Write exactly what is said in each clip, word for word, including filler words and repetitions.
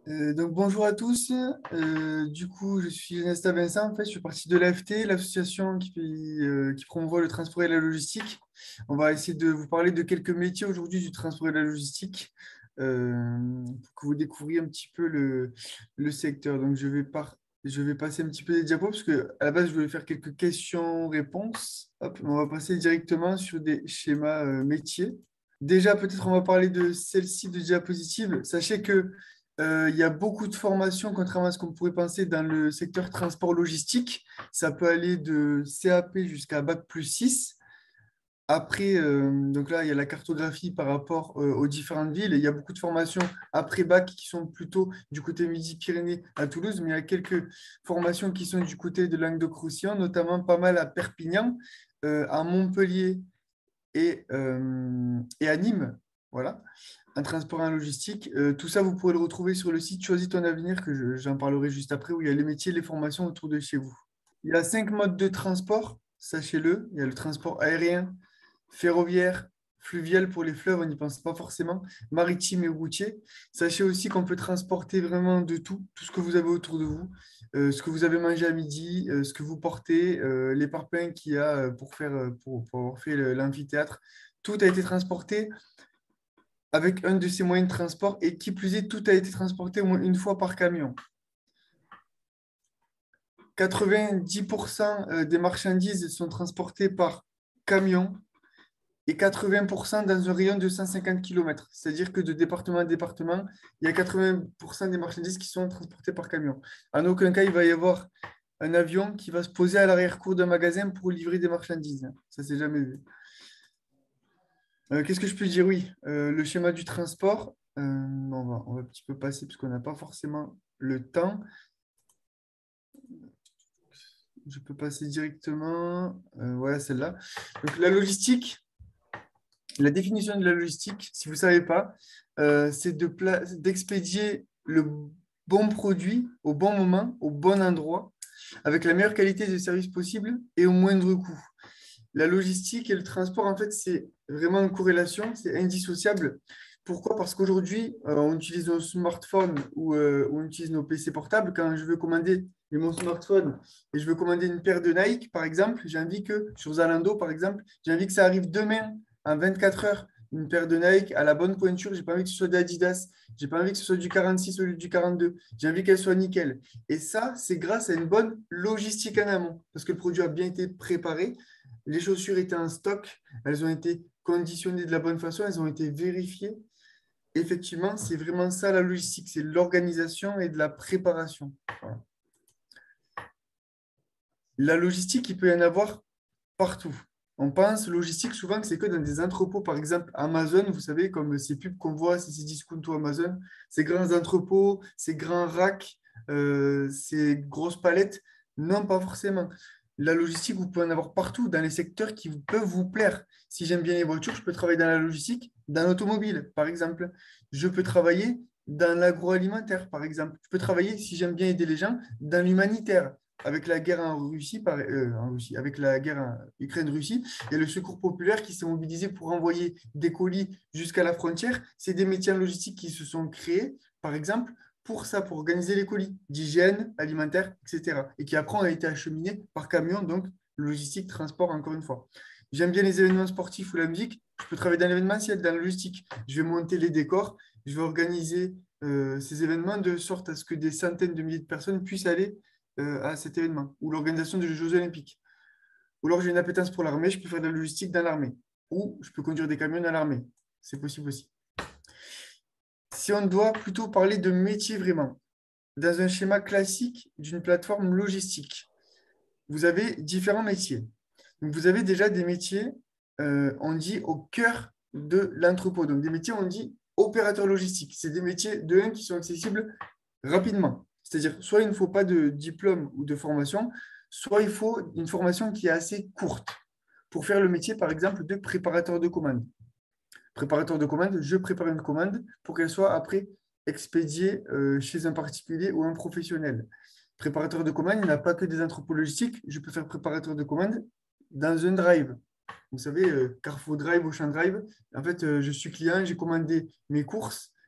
Euh, donc bonjour à tous. Euh, du coup, je suis Nesta Vincent. En fait, je suis partie de l'A F T, l'association qui, euh, qui promouvoit le transport et la logistique. On va essayer de vous parler de quelques métiers aujourd'hui du transport et de la logistique euh, pour que vous découvriez un petit peu le, le secteur. Donc, je vais, par- je vais passer un petit peu les diapos parce que à la base, je voulais faire quelques questions-réponses. Hop, on va passer directement sur des schémas euh, métiers. Déjà, peut-être on va parler de celle-ci de diapositive. Sachez que euh, il y a beaucoup de formations, contrairement à ce qu'on pourrait penser dans le secteur transport logistique. Ça peut aller de C A P jusqu'à Bac plus six. Après, euh, donc là, il y a la cartographie par rapport euh, aux différentes villes. Il y a beaucoup de formations après Bac qui sont plutôt du côté Midi-Pyrénées à Toulouse, mais il y a quelques formations qui sont du côté de Languedoc-Roussillon, notamment pas mal à Perpignan, euh, à Montpellier et, euh, et à Nîmes. Voilà, un transport en logistique. Euh, tout ça, vous pourrez le retrouver sur le site Choisis ton avenir, que je- j'en parlerai juste après, où il y a les métiers, les formations autour de chez vous. Il y a cinq modes de transport, sachez-le. Il y a le transport aérien, ferroviaire, fluvial pour les fleuves, on n'y pense pas forcément, maritime et routier. Sachez aussi qu'on peut transporter vraiment de tout, tout ce que vous avez autour de vous, euh, ce que vous avez mangé à midi, euh, ce que vous portez, euh, les parpaings qu'il y a euh, pour faire, euh, pour, pour avoir fait le- l'amphithéâtre. Tout a été transporté avec un de ces moyens de transport et qui plus est, tout a été transporté au moins une fois par camion. quatre-vingt-dix pour cent euh, des marchandises sont transportées par camion et quatre-vingts pour cent dans un rayon de cent cinquante kilomètres. C'est-à-dire que de département à département, il y a quatre-vingts pour cent des marchandises qui sont transportées par camion. En aucun cas, il va y avoir un avion qui va se poser à l'arrière-cour d'un magasin pour livrer des marchandises. Ça, c'est jamais vu. Euh, qu'est-ce que je peux dire? Oui, euh, le schéma du transport, euh, on va, on va un petit peu passer parce qu'on n'a pas forcément le temps. Je peux passer directement. Euh, voilà, celle-là. Donc, la logistique, la définition de la logistique, si vous ne savez pas, euh, c'est de pla- d'expédier le bon produit au bon moment, au bon endroit, avec la meilleure qualité de service possible et au moindre coût. La logistique et le transport, en fait, c'est vraiment une corrélation, c'est indissociable. Pourquoi? Parce qu'aujourd'hui, euh, on utilise nos smartphones ou euh, on utilise nos P C portables. Quand je veux commander mon smartphone et je veux commander une paire de Nike, par exemple, j'ai envie que, sur Zalando, par exemple, j'ai envie que ça arrive demain, en vingt-quatre heures, une paire de Nike à la bonne pointure. J'ai pas envie que ce soit d'Adidas, j'ai pas envie que ce soit du quarante-six au lieu du quarante-deux. J'ai envie qu'elle soit nickel. Et ça, c'est grâce à une bonne logistique en amont, parce que le produit a bien été préparé. Les chaussures étaient en stock, elles ont été conditionnées de la bonne façon, elles ont été vérifiées. Effectivement, c'est vraiment ça la logistique, c'est l'organisation et de la préparation. Voilà. La logistique, il peut y en avoir partout. On pense logistique souvent que c'est que dans des entrepôts, par exemple Amazon, vous savez, comme ces pubs qu'on voit, c'est ces discounts ou Amazon, ces grands entrepôts, ces grands racks, euh, ces grosses palettes. Non, pas forcément. La logistique, vous pouvez en avoir partout, dans les secteurs qui vous- peuvent vous plaire. Si j'aime bien les voitures, je peux travailler dans la logistique, dans l'automobile, par exemple. Je peux travailler dans l'agroalimentaire, par exemple. Je peux travailler, si j'aime bien aider les gens, dans l'humanitaire avec la guerre en Russie, par- euh, en Russie, avec la guerre en Ukraine-Russie, il y a le secours populaire qui s'est mobilisé pour envoyer des colis jusqu'à la frontière. C'est des métiers en logistique qui se sont créés, par exemple, pour ça, pour organiser les colis d'hygiène alimentaire, et cetera. Et qui après ont été acheminés par camion, donc logistique, transport, encore une fois. J'aime bien les événements sportifs ou la musique. Je peux travailler dans l'événementiel, dans la logistique. Je vais monter les décors, je vais organiser euh, ces événements de sorte à ce que des centaines de milliers de personnes puissent aller euh, à cet événement, ou l'organisation des Jeux Olympiques. Ou alors j'ai une appétence pour l'armée, je peux faire de la logistique dans l'armée. Ou je peux conduire des camions dans l'armée. C'est possible aussi. Si on doit plutôt parler de métier vraiment, dans un schéma classique d'une plateforme logistique, vous avez différents métiers. Donc vous avez déjà des métiers, euh, on dit au cœur de l'entrepôt. Donc des métiers, on dit opérateur logistique. C'est des métiers de un qui sont accessibles rapidement. C'est-à-dire, soit il ne faut pas de diplôme ou de formation, soit il faut une formation qui est assez courte pour faire le métier, par exemple, de préparateur de commande. Préparateur de commande, je prépare une commande pour qu'elle soit après expédiée euh, chez un particulier ou un professionnel. Préparateur de commande, il n'y a pas que des entrepôts logistiques. Je peux faire préparateur de commande dans un drive. Vous savez, euh, Carrefour Drive, Auchan Drive. En fait, euh, je suis client, j'ai commandé mes courses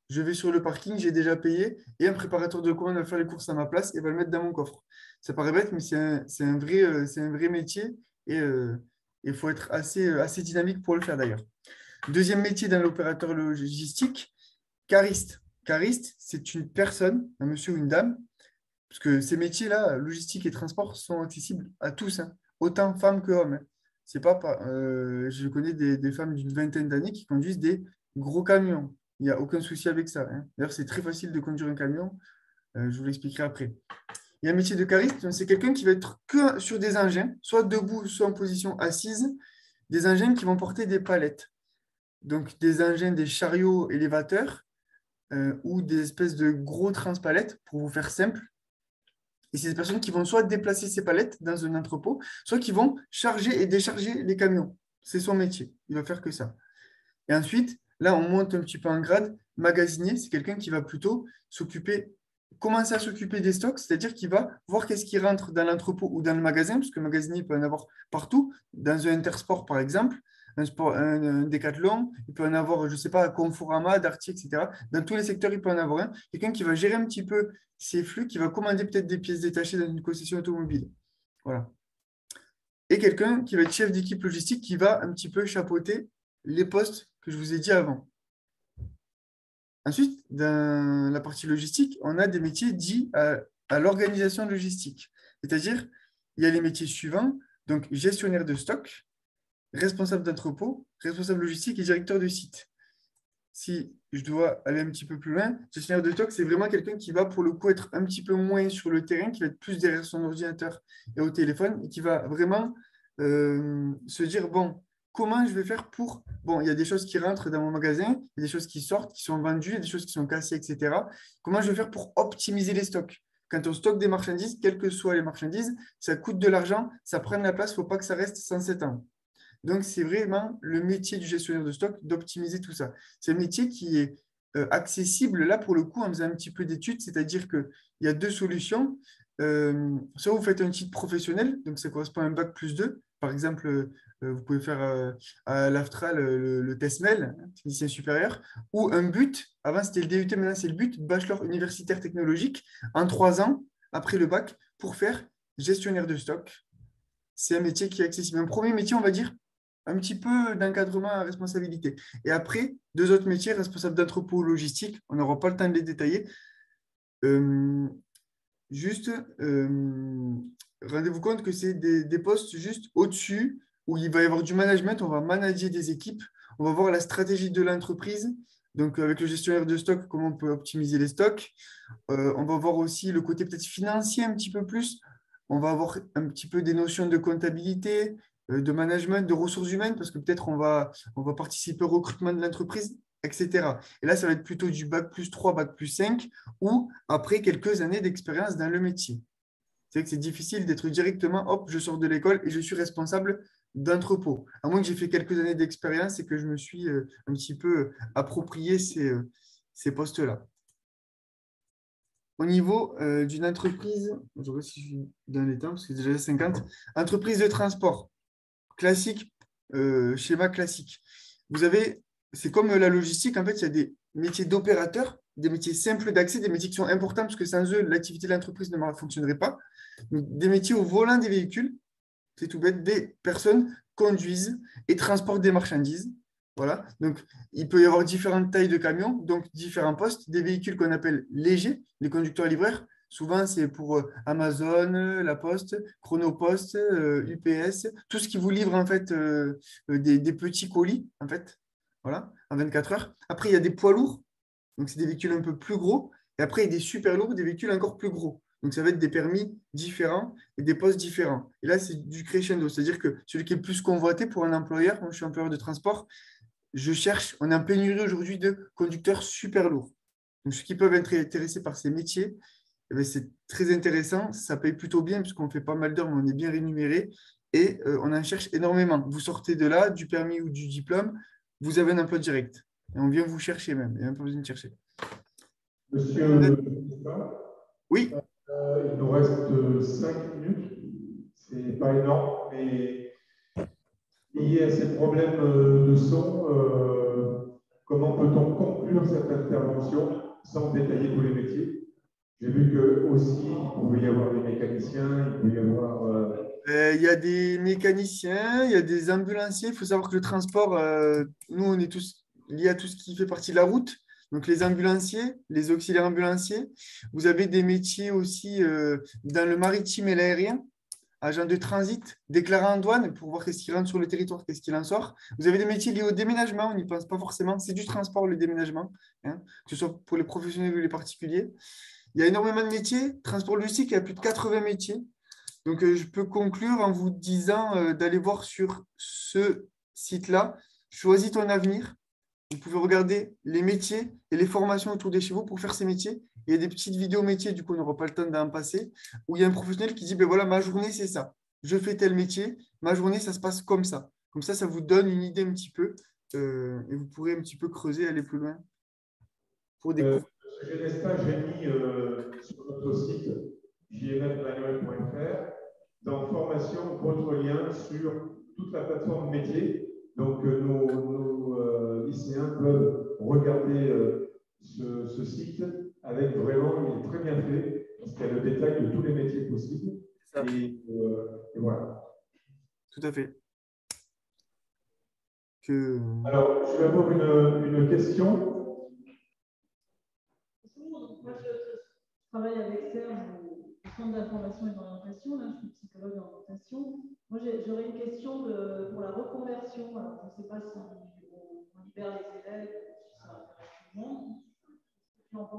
je vais sur le parking, j'ai déjà payé, et un préparateur de commandes va faire les courses à ma place et va le mettre dans mon coffre. Ça paraît bête, mais c'est un, c'est un vrai, euh, c'est un vrai métier et euh, il faut être assez, euh, assez dynamique pour le faire d'ailleurs. Deuxième métier d'un opérateur logistique, cariste. Cariste, c'est une personne, un monsieur ou une dame, parce que ces métiers-là, logistique et transport, sont accessibles à tous, hein, autant femmes que hommes, hein. C'est pas, pas- euh, je connais des, des femmes d'une vingtaine d'années qui conduisent des gros camions. Il n'y a aucun souci avec ça, hein. D'ailleurs, c'est très facile de conduire un camion. Euh, je vous l'expliquerai après. Il y a un métier de cariste, donc c'est quelqu'un qui va être que sur des engins, soit debout, soit en position assise, des engins qui vont porter des palettes. Donc des engins, des chariots élévateurs euh, ou des espèces de gros transpalettes, pour vous faire simple. Et c'est des personnes qui vont soit déplacer ces palettes dans un entrepôt, soit qui vont charger et décharger les camions. C'est son métier. Il va faire que ça. Et ensuite, là, on monte un petit peu en grade. Magasinier, c'est quelqu'un qui va plutôt s'occuper, commencer à s'occuper des stocks, c'est-à-dire qu'il va voir qu'est-ce qui rentre dans l'entrepôt ou dans le magasin, parce que le magasinier il peut en avoir partout, dans un Intersport par exemple, un, sport, un, un Decathlon, il peut en avoir, je ne sais pas, à Conforama, Darty, et cetera. Dans tous les secteurs, il peut en avoir un. Quelqu'un qui va gérer un petit peu ses flux, qui va commander peut-être des pièces détachées dans une concession automobile. Voilà. Et quelqu'un qui va être chef d'équipe logistique, qui va un petit peu chapeauter les postes que je vous ai dit avant. Ensuite, dans la partie logistique, on a des métiers dits à, à l'organisation logistique. C'est-à-dire, il y a les métiers suivants, donc gestionnaire de stock, responsable d'entrepôt, responsable logistique et directeur de site. Si je dois aller un petit peu plus loin, gestionnaire de stock, c'est vraiment quelqu'un qui va pour le coup être un petit peu moins sur le terrain, qui va être plus derrière son ordinateur et au téléphone, et qui va vraiment euh, se dire, bon, comment je vais faire pour... Bon, il y a des choses qui rentrent dans mon magasin, il y a des choses qui sortent, qui sont vendues, il y a des choses qui sont cassées, et cetera. Comment je vais faire pour optimiser les stocks? Quand on stocke des marchandises, quelles que soient les marchandises, ça coûte de l'argent, ça prend de la place, il ne faut pas que ça reste sans s'étendre. Donc, c'est vraiment le métier du gestionnaire de stock d'optimiser tout ça. C'est un métier qui est euh, accessible, là, pour le coup, en faisant un petit peu d'études, c'est-à-dire qu'il y a deux solutions. Euh, soit vous faites un titre professionnel, donc ça correspond à un bac plus deux. Par exemple, euh, vous pouvez faire euh, à l'AFTRA le, le, le TESMEL, hein, technicien supérieur, ou un but, avant c'était le D U T, maintenant c'est le but, bachelor universitaire technologique, en trois ans, après le bac, pour faire gestionnaire de stock. C'est un métier qui est accessible. Un premier métier, on va dire, un petit peu d'encadrement à responsabilité. Et après, deux autres métiers, responsable d'entrepôt logistique, on n'aura pas le temps de les détailler. Euh, juste, euh, rendez-vous compte que c'est des, des postes juste au-dessus, où il va y avoir du management, on va manager des équipes, on va voir la stratégie de l'entreprise. Donc, avec le gestionnaire de stock, comment on peut optimiser les stocks. Euh, on va voir aussi le côté peut-être financier un petit peu plus. On va avoir un petit peu des notions de comptabilité, euh, de management, de ressources humaines, parce que peut-être on va, on va participer au recrutement de l'entreprise, et cetera. Et là, ça va être plutôt du bac plus trois, bac plus cinq, ou après quelques années d'expérience dans le métier. C'est vrai que c'est difficile d'être directement, hop, je sors de l'école et je suis responsable d'entrepôt. À moins que j'ai fait quelques années d'expérience et que je me suis euh, un petit peu euh, approprié ces, euh, ces postes-là. Au niveau euh, d'une entreprise, je vois si je suis dans les temps, parce que c'est déjà cinquante, entreprise de transport, classique, euh, schéma classique. Vous avez, c'est comme la logistique, en fait, il y a des métiers d'opérateurs, des métiers simples d'accès, des métiers qui sont importants, parce que sans eux, l'activité de l'entreprise ne fonctionnerait pas. Donc, des métiers au volant des véhicules, c'est tout bête, des personnes conduisent et transportent des marchandises. Voilà. Donc, il peut y avoir différentes tailles de camions, donc différents postes, des véhicules qu'on appelle légers, les conducteurs livreurs. Souvent, c'est pour euh, Amazon, euh, La Poste, Chronopost, euh, U P S, tout ce qui vous livre en fait euh, euh, des, des petits colis, en fait, voilà, en vingt-quatre heures. Après, il y a des poids lourds, donc c'est des véhicules un peu plus gros. Et après, il y a des super lourds, des véhicules encore plus gros. Donc, ça va être des permis différents et des postes différents. Et là, c'est du crescendo, c'est-à-dire que celui qui est le plus convoité pour un employeur, moi je suis employeur de transport, je cherche, on est en pénurie aujourd'hui de conducteurs super lourds. Donc, ceux qui peuvent être intéressés par ces métiers, eh bien, c'est très intéressant. Ça paye plutôt bien puisqu'on fait pas mal d'heures, mais on est bien rémunéré et euh, on en cherche énormément. Vous sortez de là, du permis ou du diplôme, vous avez un emploi direct. Et on vient vous chercher même. Il n'y a même pas besoin de chercher. Monsieur, Oui, euh, il nous reste cinq minutes. C'est pas énorme, mais lié à ces problèmes euh, de son, euh, comment peut-on conclure inclure cette intervention sans détailler tous les métiers. J'ai vu que aussi il pouvait y avoir des mécaniciens, il pouvait y avoir. Euh... Euh, Il y a des mécaniciens, il y a des ambulanciers. Il faut savoir que le transport, euh, nous, on est tous liés à tout ce qui fait partie de la route. Donc, les ambulanciers, les auxiliaires ambulanciers. Vous avez des métiers aussi euh, dans le maritime et l'aérien, agent de transit, déclarant en douane pour voir qu'est-ce qui rentre sur le territoire, qu'est-ce qu'il en sort. Vous avez des métiers liés au déménagement, on n'y pense pas forcément. C'est du transport, le déménagement, hein, que ce soit pour les professionnels ou les particuliers. Il y a énormément de métiers. Transport logistique, il y a plus de quatre-vingts métiers. Donc, euh, je peux conclure en vous disant euh, d'aller voir sur ce site-là. Choisis ton avenir. Vous pouvez regarder les métiers et les formations autour des chevaux pour faire ces métiers. Il y a des petites vidéos métiers, du coup, on n'aura pas le temps d'en passer, où il y a un professionnel qui dit, ben voilà, ma journée, c'est ça. Je fais tel métier. Ma journée, ça se passe comme ça. Comme ça, ça vous donne une idée un petit peu euh, et vous pourrez un petit peu creuser, aller plus loin pour découvrir. Euh, ce Genespa, j'ai mis euh, sur notre site j m f manuel point f r dans formation, votre lien sur toute la plateforme métier. Donc, euh, nos, nos euh, lycéens peuvent regarder euh, ce, ce site avec vraiment, il est très bien fait, parce qu'il y a le détail de tous les métiers possibles. Et, euh, et voilà. Tout à fait. Que... Alors, je vais avoir une, une question. Moi, je, je travaille avec Serge au centre d'information et d'orientation. Là, je suis psychologue d'orientation. Moi, j'aurais une question de, pour la reconversion. Alors, je ne sais pas si on, on libère les élèves, si ça intéresse tout le monde. Qu'est-ce que tu en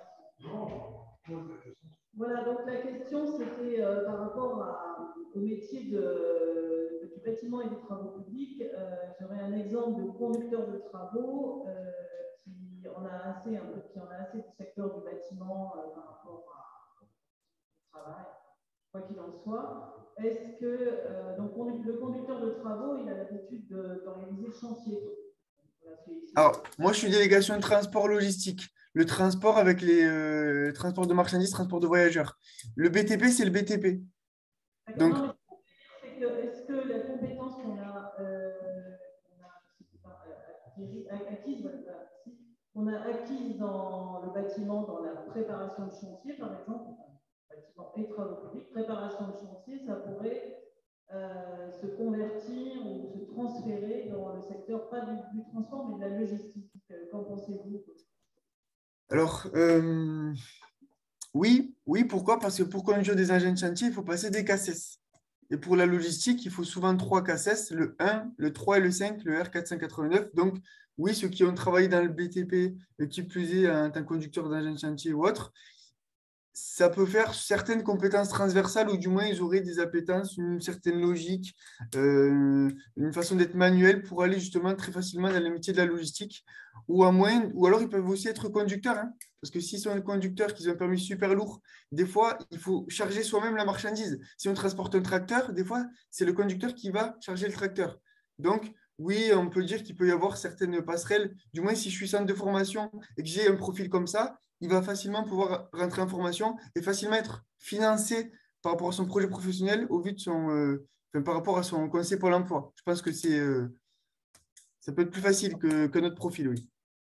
penses? Voilà, donc la question, c'était euh, par rapport à, au métier de, de, du bâtiment et des travaux publics. Euh, J'aurais un exemple de conducteur de travaux euh, qui en a assez, un peu, qui en a assez du secteur du bâtiment euh, par rapport à, au travail, quoi qu'il en soit. Est-ce que euh, donc, le conducteur de travaux, il a l'habitude d'organiser le chantier? Voilà, alors, moi, je suis délégation de transport logistique. Le transport avec les euh, transports de marchandises, transport de voyageurs. Le B T P, c'est le B T P. Donc, non, mais est-ce que la compétence qu'on a, euh, qu'on a acquise, qu'on a acquise dans le bâtiment, dans la préparation de chantier, par exemple, bâtiment et travaux publics, préparation de chantier, ça pourrait euh, se convertir ou se transférer dans le secteur, pas du, du transport, mais de la logistique. Qu'en pensez-vous? Alors, euh, oui, oui, pourquoi? Parce que pour conduire des engins de chantier, il faut passer des C A C E S. Et pour la logistique, il faut souvent trois C A C E S, le un, le trois et le cinq, le R quatre cent quatre-vingt-neuf. Donc, oui, ceux qui ont travaillé dans le B T P, qui plus est en tant que conducteur d'engin de chantier ou autre, ça peut faire certaines compétences transversales ou du moins ils auraient des appétences, une certaine logique, euh, une façon d'être manuel pour aller justement très facilement dans les métiers de la logistique. Ou, à moins, ou alors ils peuvent aussi être conducteurs, hein, parce que s'ils sont conducteurs, qu'ils ont un permis super lourd, des fois il faut charger soi-même la marchandise. Si on transporte un tracteur, des fois c'est le conducteur qui va charger le tracteur. Donc, oui, on peut dire qu'il peut y avoir certaines passerelles, du moins si je suis centre de formation et que j'ai un profil comme ça, il va facilement pouvoir rentrer en formation et facilement être financé par rapport à son projet professionnel au vu de son, euh, enfin, par rapport à son conseil Pôle emploi. Je pense que c'est, euh, ça peut être plus facile que, que notre profil, oui.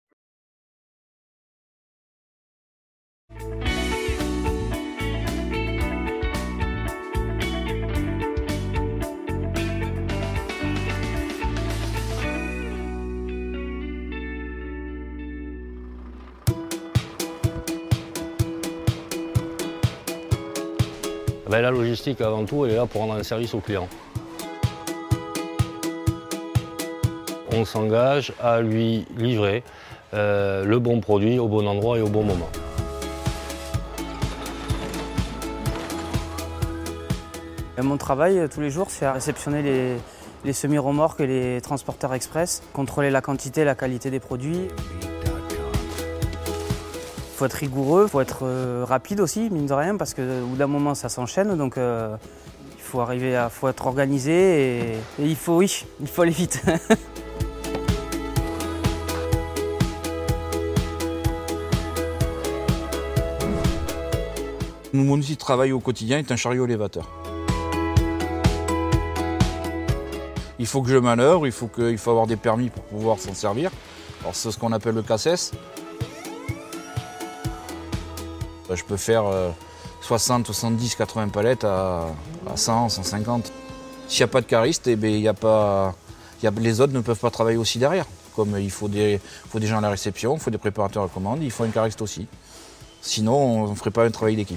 Ben, la logistique, avant tout, elle est là pour rendre un service au client. On s'engage à lui livrer euh, le bon produit au bon endroit et au bon moment. Mon travail tous les jours, c'est à réceptionner les, les semi-remorques et les transporteurs express, contrôler la quantité et la qualité des produits. Il faut être rigoureux, il faut être euh, rapide aussi, mine de rien, parce qu'au bout d'un moment, ça s'enchaîne. Donc, euh, il faut arriver à, faut être organisé et, et il faut, oui, il faut aller vite. Mon outil de travail au quotidien est un chariot élévateur. Il faut que je manœuvre, il faut, que, il faut avoir des permis pour pouvoir s'en servir. Alors, c'est ce qu'on appelle le C A C E S. Je peux faire soixante, soixante-dix, quatre-vingts palettes à, à cent, cent cinquante. S'il n'y a pas de cariste, eh bien, il y a pas, il y a, les autres ne peuvent pas travailler aussi derrière. Comme il faut des, faut des gens à la réception, il faut des préparateurs à commande, il faut un cariste aussi. Sinon, on ne ferait pas un travail d'équipe.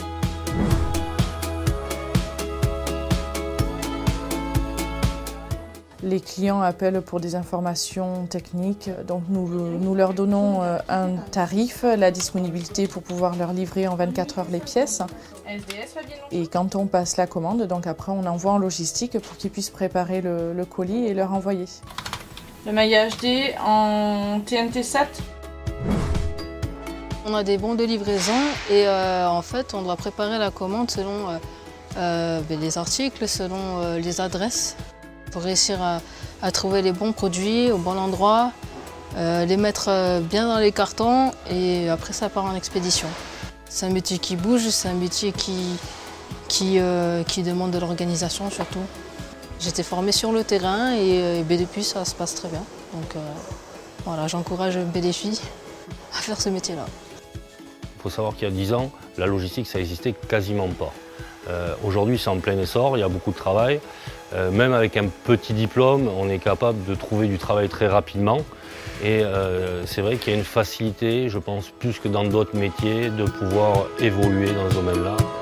Les clients appellent pour des informations techniques, donc nous, nous leur donnons un tarif, la disponibilité pour pouvoir leur livrer en vingt-quatre heures les pièces. Et quand on passe la commande, donc après on envoie en logistique pour qu'ils puissent préparer le, le colis et leur envoyer. Le maillage H D en T N T sept. On a des bons de livraison et euh, en fait on doit préparer la commande selon euh, euh, les articles, selon euh, les adresses. Pour réussir à, à trouver les bons produits au bon endroit, euh, les mettre bien dans les cartons et après ça part en expédition. C'est un métier qui bouge, c'est un métier qui, qui, euh, qui demande de l'organisation surtout. J'étais formée sur le terrain et, et ben depuis ça se passe très bien. Donc euh, voilà, j'encourage les filles à faire ce métier-là. Il faut savoir qu'il y a dix ans, la logistique ça n'existait quasiment pas. Euh, Aujourd'hui c'est en plein essor, il y a beaucoup de travail. Euh, même avec un petit diplôme, on est capable de trouver du travail très rapidement. Et euh, c'est vrai qu'il y a une facilité, je pense, plus que dans d'autres métiers, de pouvoir évoluer dans ce domaine-là.